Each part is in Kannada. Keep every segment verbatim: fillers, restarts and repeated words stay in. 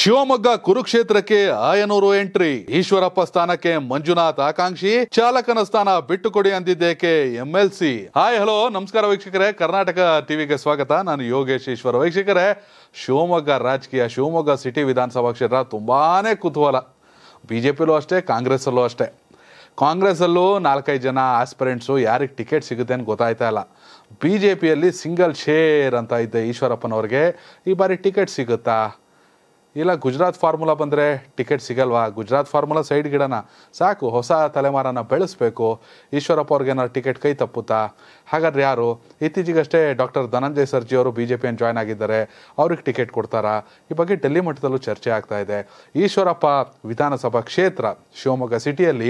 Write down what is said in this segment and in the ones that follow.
ಶಿವಮೊಗ್ಗ ಕುರುಕ್ಷೇತ್ರಕ್ಕೆ ಆಯನೂರು ಎಂಟ್ರಿ. ಈಶ್ವರಪ್ಪ ಸ್ಥಾನಕ್ಕೆ ಮಂಜುನಾಥ್ ಆಕಾಂಕ್ಷಿ. ಚಾಲಕನ ಸ್ಥಾನ ಬಿಟ್ಟುಕೊಡಿ ಅಂದಿದ್ದೇಕೆ ಎಂಎಲ್ಸಿ. ಹಾಯ್ ಹಲೋ ನಮಸ್ಕಾರ ವೀಕ್ಷಕರೇ, ಕರ್ನಾಟಕ ಟಿವಿಗೆ ಸ್ವಾಗತ. ನಾನು ಯೋಗೇಶ್ ಈಶ್ವರ. ವೀಕ್ಷಕರೇ, ಶಿವಮೊಗ್ಗ ರಾಜಕೀಯ, ಶಿವಮೊಗ್ಗ ಸಿಟಿ ವಿಧಾನಸಭಾ ಕ್ಷೇತ್ರ ತುಂಬಾನೇ ಕುತೂಹಲ. ಬಿಜೆಪಿಲೂ ಅಷ್ಟೇ, ಕಾಂಗ್ರೆಸ್ ಅಲ್ಲೂ ಅಷ್ಟೇ. ಕಾಂಗ್ರೆಸ್ ಅಲ್ಲೂ ನಾಲ್ಕೈದು ಜನ ಆಸ್ಪಿರೆಂಟ್ಸು ಯಾರಿಗೆ ಟಿಕೆಟ್ ಸಿಗುತ್ತೆ ಅಂತ ಗೊತ್ತಾಯ್ತಾ ಇಲ್ಲ. ಬಿ ಜೆ ಪಿಯಲ್ಲಿ ಸಿಂಗಲ್ ಶೇರ್ ಅಂತ ಇದ್ದೆ ಈಶ್ವರಪ್ಪನವ್ರಿಗೆ ಈ ಬಾರಿ ಟಿಕೆಟ್ ಸಿಗುತ್ತಾ, ಇಲ್ಲ ಗುಜರಾತ್ ಫಾರ್ಮುಲಾ ಬಂದರೆ ಟಿಕೆಟ್ ಸಿಗಲ್ವಾ? ಗುಜರಾತ್ ಫಾರ್ಮುಲಾ ಸೈಡ್ ಗಿಡನ ಸಾಕು, ಹೊಸ ತಲೆಮಾರನ ಬೆಳೆಸಬೇಕು. ಈಶ್ವರಪ್ಪ ಅವ್ರಿಗೇನಾದ್ರು ಟಿಕೆಟ್ ಕೈ ತಪ್ಪುತ್ತಾ? ಹಾಗಾದ್ರೆ ಯಾರು? ಇತ್ತೀಚೆಗಷ್ಟೇ ಡಾಕ್ಟರ್ ಧನಂಜಯ ಸರ್ಜಿ ಅವರು ಬಿ ಜೆ ಪಿಯನ್ನು ಜಾಯ್ನ್ ಆಗಿದ್ದಾರೆ, ಅವ್ರಿಗೆ ಟಿಕೆಟ್ ಕೊಡ್ತಾರಾ? ಈ ಬಗ್ಗೆ ಡೆಲ್ಲಿ ಮಟ್ಟದಲ್ಲೂ ಚರ್ಚೆ ಆಗ್ತಾ ಇದೆ. ಈಶ್ವರಪ್ಪ ವಿಧಾನಸಭಾ ಕ್ಷೇತ್ರ ಶಿವಮೊಗ್ಗ ಸಿಟಿಯಲ್ಲಿ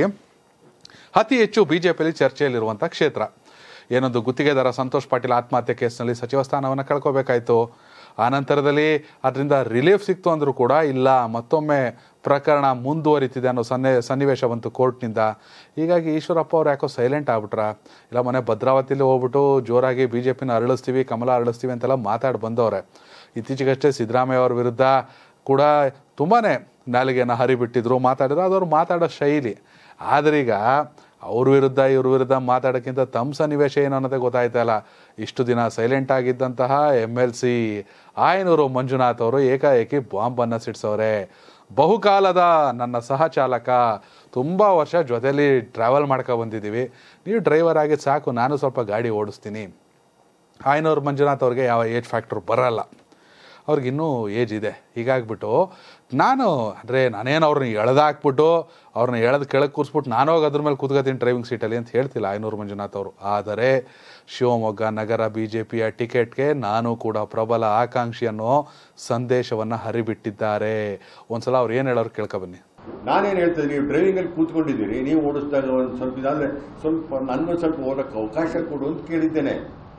ಅತಿ ಹೆಚ್ಚು ಬಿ ಜೆ ಪಿಯಲ್ಲಿ ಚರ್ಚೆಯಲ್ಲಿರುವಂಥ ಕ್ಷೇತ್ರ. ಏನೊಂದು ಗುತ್ತಿಗೆದಾರ ಸಂತೋಷ್ ಪಾಟೀಲ್ ಆತ್ಮಹತ್ಯೆ ಕೇಸ್ನಲ್ಲಿ ಸಚಿವ ಸ್ಥಾನವನ್ನು ಕಳ್ಕೋಬೇಕಾಯಿತು. ಆನಂತರದಲ್ಲಿ ಅದರಿಂದ ರಿಲೀಫ್ ಸಿಕ್ತು ಅಂದರೂ ಕೂಡ ಇಲ್ಲ, ಮತ್ತೊಮ್ಮೆ ಪ್ರಕರಣ ಮುಂದುವರಿತಿದೆ ಅನ್ನೋ ಸನ್ನೆ ಸನ್ನಿವೇಶ ಬಂತು ಕೋರ್ಟ್ನಿಂದ. ಹೀಗಾಗಿ ಈಶ್ವರಪ್ಪ ಅವ್ರು ಯಾಕೋ ಸೈಲೆಂಟ್ ಆಗ್ಬಿಟ್ರ? ಇಲ್ಲ ಮನೆ ಭದ್ರಾವತಿಲಿ ಹೋಗ್ಬಿಟ್ಟು ಜೋರಾಗಿ ಬಿ ಜೆ ಪಿನ ಅರಳಿಸ್ತೀವಿ, ಕಮಲ ಅರಳಿಸ್ತೀವಿ ಅಂತೆಲ್ಲ ಮಾತಾಡಿ ಬಂದವ್ರೆ. ಇತ್ತೀಚೆಗಷ್ಟೇ ಸಿದ್ದರಾಮಯ್ಯ ಅವ್ರ ವಿರುದ್ಧ ಕೂಡ ತುಂಬಾ ನಾಲಿಗೆಯನ್ನು ಹರಿಬಿಟ್ಟಿದ್ರು, ಮಾತಾಡಿದ್ರು. ಅದವ್ರು ಮಾತಾಡೋ ಶೈಲಿ. ಆದ್ರೀಗ ಅವ್ರ ವಿರುದ್ಧ ಇವ್ರ ವಿರುದ್ಧ ಮಾತಾಡೋಕ್ಕಿಂತ ತಮ್ಮ ಸನ್ನಿವೇಶ ಏನು ಅನ್ನೋದೇ ಗೊತ್ತಾಯ್ತಾ ಇಲ್ಲ. ಇಷ್ಟು ದಿನ ಸೈಲೆಂಟ್ ಆಗಿದ್ದಂತಹ M L C Ayanur Manjunath ಅವರು ಏಕಾಏಕಿ ಬಾಂಬನ್ನು ಸಿಡಿಸೋರೆ. ಬಹುಕಾಲದ ನನ್ನ ಸಹಚಾಲಕ, ತುಂಬ ವರ್ಷ ಜೊತೆಲಿ ಟ್ರಾವೆಲ್ ಮಾಡ್ಕೊ ಬಂದಿದ್ದೀವಿ, ನೀವು ಡ್ರೈವರ್ ಆಗಿದ್ದು ಸಾಕು, ನಾನು ಸ್ವಲ್ಪ ಗಾಡಿ ಓಡಿಸ್ತೀನಿ. ಆಯನೂರು ಮಂಜುನಾಥ್ ಅವ್ರಿಗೆ ಯಾವ ಏಜ್ ಫ್ಯಾಕ್ಟ್ರ್ ಬರಲ್ಲ, ಅವ್ರಿಗಿನ್ನೂ ಏಜ್ ಇದೆ. ಹೀಗಾಗ್ಬಿಟ್ಟು ನಾನು ಅಂದರೆ ನಾನೇನು ಅವ್ರನ್ನ ಎಳೆದಾಕ್ಬಿಟ್ಟು ಅವ್ರನ್ನ ಎಳೆದು ಕೆಳಗೆ ಕೂರಿಸ್ಬಿಟ್ಟು ನಾನು ಹೋಗಿ ಅದ್ರ ಮೇಲೆ ಕೂತ್ಕೋತೀನಿ ಡ್ರೈವಿಂಗ್ ಸೀಟಲ್ಲಿ ಅಂತ ಹೇಳ್ತಿಲ್ಲ ಆಯನೂರು ಮಂಜುನಾಥ್ ಅವರು. ಆದರೆ ಶಿವಮೊಗ್ಗ ನಗರ ಬಿ ಜೆ ಪಿಯ ಟಿಕೆಟ್ಗೆ ನಾನು ಕೂಡ ಪ್ರಬಲ ಆಕಾಂಕ್ಷಿ ಅನ್ನೋ ಸಂದೇಶವನ್ನು ಹರಿಬಿಟ್ಟಿದ್ದಾರೆ. ಒಂದ್ಸಲ ಅವ್ರು ಏನು ಹೇಳೋರು ಕೇಳ್ಕೊಬನ್ನಿ. ನಾನೇನು ಹೇಳ್ತೇನೆ, ನೀವು ಡ್ರೈವಿಂಗಲ್ಲಿ ಕೂತ್ಕೊಂಡಿದ್ದೀರಿ, ನೀವು ಓಡಿಸಿದಾಗ ಒಂದು ಸ್ವಲ್ಪ ಇದಾದರೆ ಸ್ವಲ್ಪ ನನ್ನೊಂದು ಸ್ವಲ್ಪ ಓಡೋಕ್ಕೆ ಅವಕಾಶ ಕೊಡು ಅಂತ ಕೇಳಿದ್ದೇನೆ.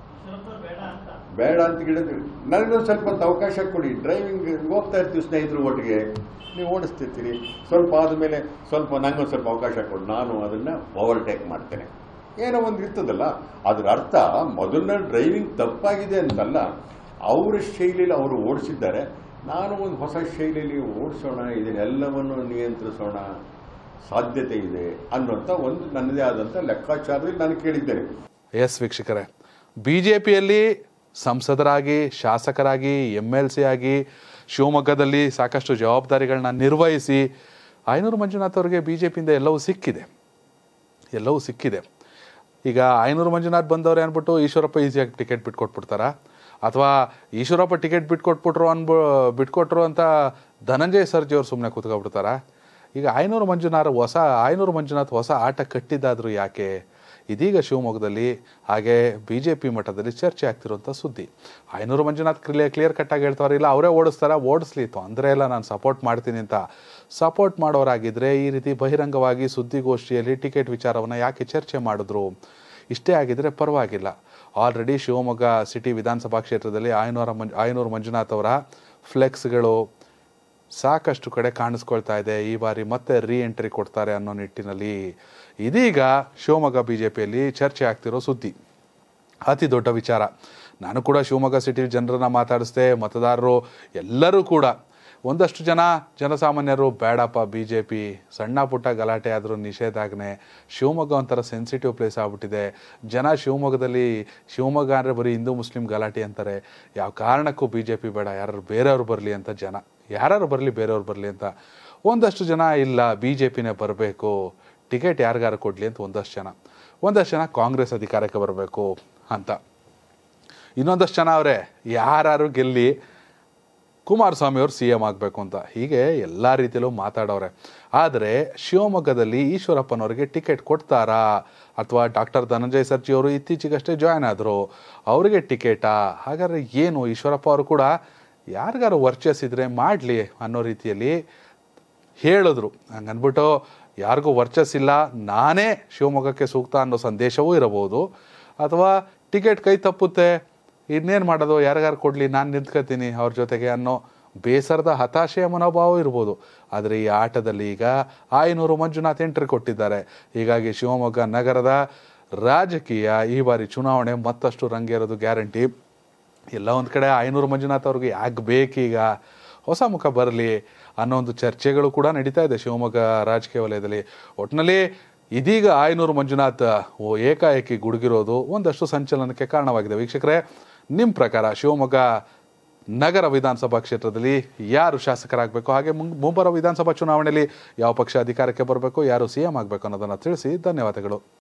ಬೇಡ ಅಂತ ಕೇಳಿದ್ರಿ, ನನಗೊಂದು ಸ್ವಲ್ಪ ಹೊತ್ತು ಅವಕಾಶ ಕೊಡಿ, ಡ್ರೈವಿಂಗ್ ಹೋಗ್ತಾ ಇರ್ತೀವಿ ಸ್ನೇಹಿತರು ಒಟ್ಟಿಗೆ, ನೀವು ಓಡಿಸ್ತಿರ್ತೀರಿ, ಸ್ವಲ್ಪ ಆದಮೇಲೆ ಸ್ವಲ್ಪ ನನಗೊಂದು ಸ್ವಲ್ಪ ಅವಕಾಶ ಕೊಡು, ನಾನು ಅದನ್ನು ಓವರ್ಟೇಕ್ ಮಾಡ್ತೇನೆ, ಏನೋ ಒಂದು ಇರ್ತದಲ್ಲ. ಅದರ ಅರ್ಥ ಮೊದಲನೇ ಡ್ರೈವಿಂಗ್ ತಪ್ಪಾಗಿದೆ ಅಂತಲ್ಲ, ಅವರ ಶೈಲಿಯಲ್ಲಿ ಅವರು ಓಡಿಸಿದ್ದಾರೆ, ನಾನು ಒಂದು ಹೊಸ ಶೈಲಿಯಲ್ಲಿ ಓಡಿಸೋಣ, ಇದನ್ನೆಲ್ಲವನ್ನು ನಿಯಂತ್ರಿಸೋಣ ಸಾಧ್ಯತೆ ಇದೆ ಅನ್ನೋಂಥ ಒಂದು ನನ್ನದೇ ಆದಂಥ ಲೆಕ್ಕಾಚಾರದಲ್ಲಿ ನಾನು ಕೇಳಿದ್ದೇನೆ. ಎಸ್ ವೀಕ್ಷಕರೇ, ಬಿ ಜೆ ಪಿಯಲ್ಲಿ ಸಂಸದರಾಗಿ, ಶಾಸಕರಾಗಿ, ಎಮ್ ಎಲ್ ಸಿ ಆಗಿ ಶಿವಮೊಗ್ಗದಲ್ಲಿ ಸಾಕಷ್ಟು ಜವಾಬ್ದಾರಿಗಳನ್ನ ನಿರ್ವಹಿಸಿ ಆಯನೂರು ಮಂಜುನಾಥ್ ಅವರಿಗೆ ಬಿ ಜೆ ಪಿಯಿಂದ ಎಲ್ಲವೂ ಸಿಕ್ಕಿದೆ, ಎಲ್ಲವೂ ಸಿಕ್ಕಿದೆ. ಈಗ ಆಯನೂರು ಮಂಜುನಾಥ್ ಬಂದವ್ರೆ ಅಂದ್ಬಿಟ್ಟು ಈಶ್ವರಪ್ಪ ಈಸಿಯಾಗಿ ಟಿಕೆಟ್ ಬಿಟ್ಕೊಟ್ಬಿಡ್ತಾರಾ? ಅಥವಾ ಈಶ್ವರಪ್ಪ ಟಿಕೆಟ್ ಬಿಟ್ಕೊಟ್ಬಿಟ್ರು ಅನ್ಬ ಬಿಟ್ಕೊಟ್ರು ಅಂತ ಧನಂಜಯ ಸರ್ಜಿ ಅವ್ರು ಸುಮ್ಮನೆ ಕೂತ್ಕೊಬಿಡ್ತಾರಾ? ಈಗ ಆಯನೂರು ಮಂಜುನಾಥ್ ಹೊಸ ಆಯನೂರು ಮಂಜುನಾಥ್ ಹೊಸ ಆಟ ಕಟ್ಟಿದ್ದಾದರೂ ಯಾಕೆ? ಇದೀಗ ಶಿವಮೊಗ್ಗದಲ್ಲಿ ಹಾಗೆ ಬಿ ಜೆ ಪಿ ಮಟ್ಟದಲ್ಲಿ ಚರ್ಚೆ ಆಗ್ತಿರುವಂಥ ಸುದ್ದಿ. ಆಯನೂರು ಮಂಜುನಾಥ್ ಕ್ಲಿಯರ್ ಕ್ಲಿಯರ್ ಕಟ್ಟಾಗಿ ಹೇಳ್ತಾವ್ರೆ, ಇಲ್ಲ ಅವರೇ ಓಡಿಸ್ತಾರ, ಓಡಿಸ್ಲಿ ತೊಂದರೆ ಇಲ್ಲ, ನಾನು ಸಪೋರ್ಟ್ ಮಾಡ್ತೀನಿ ಅಂತ. ಸಪೋರ್ಟ್ ಮಾಡೋರಾಗಿದ್ದರೆ ಈ ರೀತಿ ಬಹಿರಂಗವಾಗಿ ಸುದ್ದಿಗೋಷ್ಠಿಯಲ್ಲಿ ಟಿಕೆಟ್ ವಿಚಾರವನ್ನು ಯಾಕೆ ಚರ್ಚೆ ಮಾಡಿದ್ರು? ಇಷ್ಟೇ ಆಗಿದ್ರೆ ಪರವಾಗಿಲ್ಲ. ಆಲ್ರೆಡಿ ಶಿವಮೊಗ್ಗ ಸಿಟಿ ವಿಧಾನಸಭಾ ಕ್ಷೇತ್ರದಲ್ಲಿ ಆಯನೂರ ಮಂಜು ಆಯನೂರು ಮಂಜುನಾಥ್ ಅವರ ಫ್ಲೆಕ್ಸ್ಗಳು ಸಾಕಷ್ಟು ಕಡೆ ಕಾಣಿಸ್ಕೊಳ್ತಾ ಇದೆ. ಈ ಬಾರಿ ಮತ್ತೆ ರೀ ಎಂಟ್ರಿ ಕೊಡ್ತಾರೆ ಅನ್ನೋ ನಿಟ್ಟಿನಲ್ಲಿ ಇದೀಗ ಶಿವಮೊಗ್ಗ ಬಿ ಜೆ ಪಿಯಲ್ಲಿ ಚರ್ಚೆ ಆಗ್ತಿರೋ ಸುದ್ದಿ, ಅತಿ ದೊಡ್ಡ ವಿಚಾರ. ನಾನು ಕೂಡ ಶಿವಮೊಗ್ಗ ಸಿಟಿ ಜನರನ್ನ ಮಾತಾಡಿಸ್ದೆ, ಮತದಾರರು ಎಲ್ಲರೂ ಕೂಡ, ಒಂದಷ್ಟು ಜನ ಜನಸಾಮಾನ್ಯರು ಬೇಡಪ್ಪ ಬಿ ಜೆ ಪಿ, ಸಣ್ಣ ಪುಟ್ಟ ಗಲಾಟೆ ಆದರೂ ನಿಷೇಧಾಜ್ಞೆ, ಶಿವಮೊಗ್ಗ ಒಂಥರ ಸೆನ್ಸಿಟಿವ್ ಪ್ಲೇಸ್ ಆಗ್ಬಿಟ್ಟಿದೆ, ಜನ ಶಿವಮೊಗ್ಗದಲ್ಲಿ ಶಿವಮೊಗ್ಗ ಅಂದರೆ ಬರೀ ಹಿಂದೂ ಮುಸ್ಲಿಂ ಗಲಾಟೆ ಅಂತಾರೆ, ಯಾವ ಕಾರಣಕ್ಕೂ ಬಿ ಜೆ ಪಿ ಬೇಡ, ಯಾರು ಬೇರೆಯವ್ರು ಬರಲಿ ಅಂತ ಜನ, ಯಾರು ಬರಲಿ ಬೇರೆಯವ್ರು ಬರಲಿ ಅಂತ. ಒಂದಷ್ಟು ಜನ ಇಲ್ಲ ಬಿ ಜೆ ಪಿನೇ ಬರಬೇಕು, ಟಿಕೆಟ್ ಯಾರಿಗಾರು ಕೊಡಲಿ ಅಂತ ಒಂದಷ್ಟು ಜನ. ಒಂದಷ್ಟು ಜನ ಕಾಂಗ್ರೆಸ್ ಅಧಿಕಾರಕ್ಕೆ ಬರಬೇಕು ಅಂತ. ಇನ್ನೊಂದಷ್ಟು ಜನ ಅವರೇ ಯಾರು ಗೆಲ್ಲಿ ಕುಮಾರಸ್ವಾಮಿ ಅವರು ಸಿ ಎಂ ಆಗಬೇಕು ಅಂತ. ಹೀಗೆ ಎಲ್ಲ ರೀತಿಯಲ್ಲೂ ಮಾತಾಡೋರೆ. ಆದರೆ ಶಿವಮೊಗ್ಗದಲ್ಲಿ ಈಶ್ವರಪ್ಪನವ್ರಿಗೆ ಟಿಕೆಟ್ ಕೊಡ್ತಾರಾ? ಅಥವಾ ಡಾಕ್ಟರ್ ಧನಂಜಯ ಸರ್ಜಿ ಅವರು ಇತ್ತೀಚೆಗಷ್ಟೇ ಜಾಯ್ನ್ ಆದರು, ಅವರಿಗೆ ಟಿಕೆಟಾ? ಹಾಗಾದರೆ ಏನು? ಈಶ್ವರಪ್ಪ ಅವರು ಕೂಡ ಯಾರಿಗಾರು ವರ್ಚಸ್ಸಿದ್ರೆ ಮಾಡಲಿ ಅನ್ನೋ ರೀತಿಯಲ್ಲಿ ಹೇಳಿದ್ರು. ಹಂಗನ್ಬಿಟ್ಟು ಯಾರಿಗೂ ವರ್ಚಸ್ಸಿಲ್ಲ, ನಾನೇ ಶಿವಮೊಗ್ಗಕ್ಕೆ ಸೂಕ್ತ ಅನ್ನೋ ಸಂದೇಶವೂ ಇರಬಹುದು. ಅಥವಾ ಟಿಕೆಟ್ ಕೈ ತಪ್ಪುತ್ತೆ, ಇನ್ನೇನು ಮಾಡೋದು, ಯಾರಿಗಾರು ಕೊಡಲಿ, ನಾನು ನಿಂತ್ಕೊತೀನಿ ಅವ್ರ ಜೊತೆಗೆ ಅನ್ನೋ ಬೇಸರದ ಹತಾಶೆಯ ಮನೋಭಾವ ಇರ್ಬೋದು. ಆದರೆ ಈ ಆಟದಲ್ಲಿ ಈಗ ಆಯನೂರು ಮಂಜುನಾಥ್ ಎಂಟ್ರಿ ಕೊಟ್ಟಿದ್ದಾರೆ. ಹೀಗಾಗಿ ಶಿವಮೊಗ್ಗ ನಗರದ ರಾಜಕೀಯ ಈ ಬಾರಿ ಚುನಾವಣೆ ಮತ್ತಷ್ಟು ರಂಗೇರೋದು ಗ್ಯಾರಂಟಿ. ಎಲ್ಲ ಒಂದು ಕಡೆ ಆಯನೂರು ಮಂಜುನಾಥ್ ಅವ್ರಿಗೆ ಯಾಕೆ ಬೇಕೀಗ? ಹೊಸ ಮುಖ ಬರಲಿ ಅನ್ನೋ ಒಂದು ಚರ್ಚೆಗಳು ಕೂಡ ನಡೀತಾ ಇದೆ ಶಿವಮೊಗ್ಗ ರಾಜಕೀಯ ವಲಯದಲ್ಲಿ. ಒಟ್ಟಿನಲ್ಲಿ ಇದೀಗ ಆಯನೂರು ಮಂಜುನಾಥ್ ಓ ಏಕಾಏಕಿ ಗುಡುಗಿರೋದು ಒಂದಷ್ಟು ಸಂಚಲನಕ್ಕೆ ಕಾರಣವಾಗಿದೆ. ವೀಕ್ಷಕರೇ, ನಿಮ್ಮ ಪ್ರಕಾರ ಶಿವಮೊಗ್ಗ ನಗರ ವಿಧಾನಸಭಾ ಕ್ಷೇತ್ರದಲ್ಲಿ ಯಾರು ಶಾಸಕರಾಗಬೇಕು, ಹಾಗೆ ಮುಂಬರುವ ವಿಧಾನಸಭಾ ಚುನಾವಣೆಯಲ್ಲಿ ಯಾವ ಪಕ್ಷ ಅಧಿಕಾರಕ್ಕೆ ಬರಬೇಕು, ಯಾರು ಸಿ ಎಂ ಆಗಬೇಕು ಅನ್ನೋದನ್ನು ತಿಳಿಸಿ. ಧನ್ಯವಾದಗಳು.